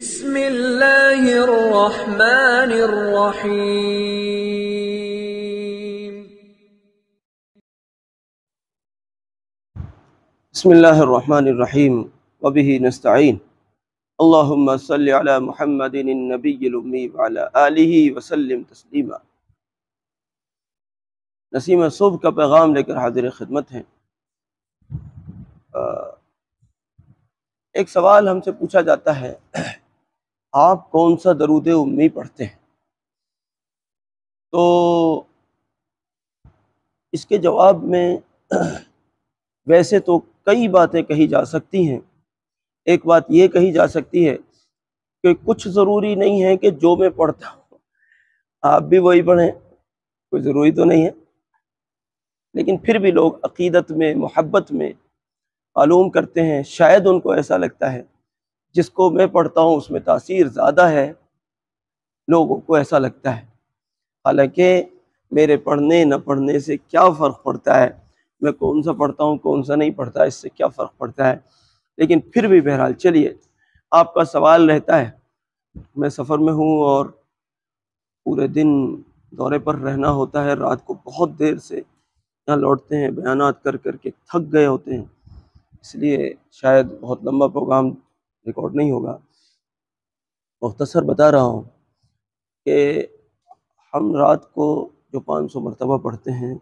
بسم اللہ الرحمن الرحیم۔ بسم اللہ الرحمن الرحیم وبہ نستعین۔ اللہم صلی علی محمد النبی الامی وعلی آلہ وسلم تسلیما۔ نسیم صبح کا پیغام لے کر حاضر خدمت ہیں۔ ایک سوال ہم سے پوچھا جاتا ہے، آپ کون سا درود امی پڑھتے ہیں؟ تو اس کے جواب میں ویسے تو کئی باتیں کہی جا سکتی ہیں۔ ایک بات یہ کہی جا سکتی ہے کہ کچھ ضروری نہیں ہے کہ جو میں پڑھتا ہوں آپ بھی وہی پڑھیں، کوئی ضروری تو نہیں ہے، لیکن پھر بھی لوگ عقیدت میں، محبت میں معلوم کرتے ہیں، شاید ان کو ایسا لگتا ہے جس کو میں پڑھتا ہوں اس میں تاثیر زیادہ ہے، لوگوں کو ایسا لگتا ہے۔ حالانکہ میرے پڑھنے نہ پڑھنے سے کیا فرق پڑتا ہے، میں کون سا پڑھتا ہوں کون سا نہیں پڑھتا اس سے کیا فرق پڑتا ہے، لیکن پھر بھی بہرحال چلیے، آپ کا سوال رہتا ہے۔ میں سفر میں ہوں اور پورے دن دورے پر رہنا ہوتا ہے، رات کو بہت دیر سے یہاں لوٹتے ہیں، بیانات کر کر کے تھک گئے ہوتے ہیں، اس لیے شاید بہت لمبا پروگرام ریکارڈ نہیں ہوگا۔ مختصر بتا رہا ہوں کہ ہم رات کو جو 500 مرتبہ پڑھتے ہیں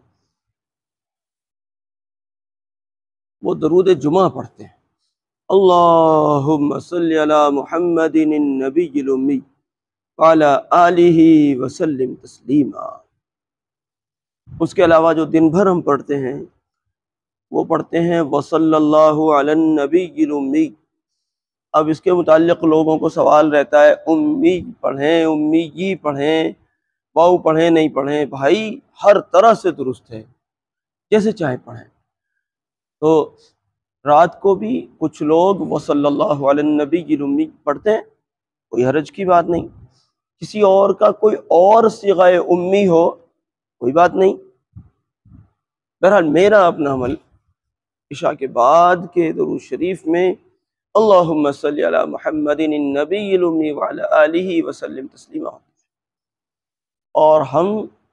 وہ درود جمعہ پڑھتے ہیں، اللہم صلی علی محمد النبی الامی وعلی آلہ وسلم تسلیما۔ اس کے علاوہ جو دن بھر ہم پڑھتے ہیں وہ پڑھتے ہیں وصلی اللہ علی النبی الامی۔ اب اس کے متعلق لوگوں کو سوال رہتا ہے، امی پڑھیں امی پڑھیں، واؤ پڑھیں نہیں پڑھیں؟ بھائی ہر طرح سے درست ہے، جیسے چاہے پڑھیں۔ تو رات کو بھی کچھ لوگ وصلی اللہ علی النبی الامی پڑھتے ہیں، کوئی حرج کی بات نہیں۔ کسی اور کا کوئی اور صیغہ امی ہو کوئی بات نہیں۔ بہرحال میرا اپنا عمل عشاء کے بعد کے درود شریف میں اللہم صلی علی محمد النبی الامی وعلی آلہ وسلم تسلیما۔ اور ہم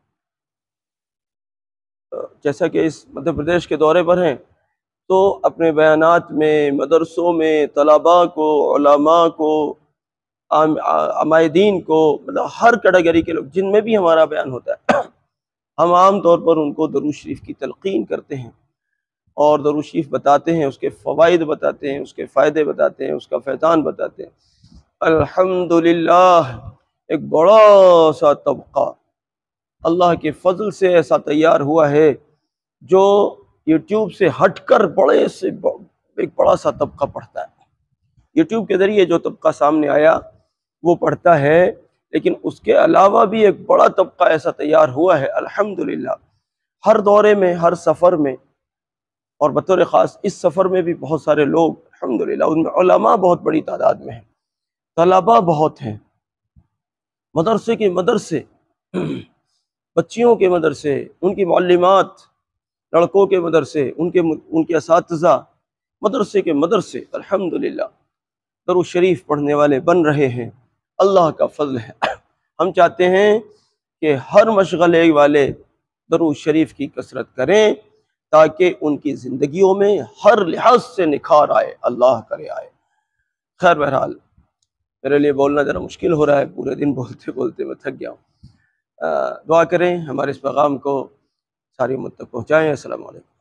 جیسا کہ اس مدھیہ پردیش کے دورے پر ہیں تو اپنے بیانات میں مدرسوں میں طلباء کو، علماء کو، عمائدین کو، مطلب ہر کیٹیگری کے لوگ جن میں بھی ہمارا بیان ہوتا ہے، ہم عام طور پر ان کو درود شریف کی تلقین کرتے ہیں اور درود شریف بتاتے ہیں، اس کے فوائد بتاتے ہیں، اس کے فائدے بتاتے ہیں، اس کا فیضان بتاتے ہیں۔ الحمدللہ ایک بڑا سا طبقہ اللہ کے فضل سے ایسا تیار ہوا ہے جو یوٹیوب سے ہٹ کر ایک بڑا سا طبقہ پڑھتا ہے۔ یوٹیوب کے ذریعے جو طبقہ سامنے آیا وہ پڑھتا ہے، لیکن اس کے علاوہ بھی ایک بڑا طبقہ ایسا تیار ہوا ہے الحمدللہ۔ ہر دورے میں، ہر سفر میں، اور بطور خاص اس سفر میں بھی بہت سارے لوگ الحمدللہ، ان میں علماء بہت بڑی تعداد میں ہیں، طلباء بہت ہیں، مدرسے کے مدرسے، بچیوں کے مدرسے، ان کی معلمات، لڑکوں کے مدرسے، ان کے اساتذہ، مدرسے کے مدرسے الحمدللہ درود شریف پڑھنے والے بن رہے ہیں، اللہ کا فضل ہے۔ ہم چاہتے ہیں کہ ہر مشغلے والے درود شریف کی کثرت کریں تاکہ ان کی زندگیوں میں ہر لحاظ سے نکھار آئے، اللہ کرے آئے۔ خیر بہرحال میرے لیے بولنا ذرا مشکل ہو رہا ہے، پورے دن بولتے بولتے میں تھک گیا ہوں۔ دعا کریں ہمارے اس پیغام کو ساری امت تک پہنچائیں۔ السلام علیکم۔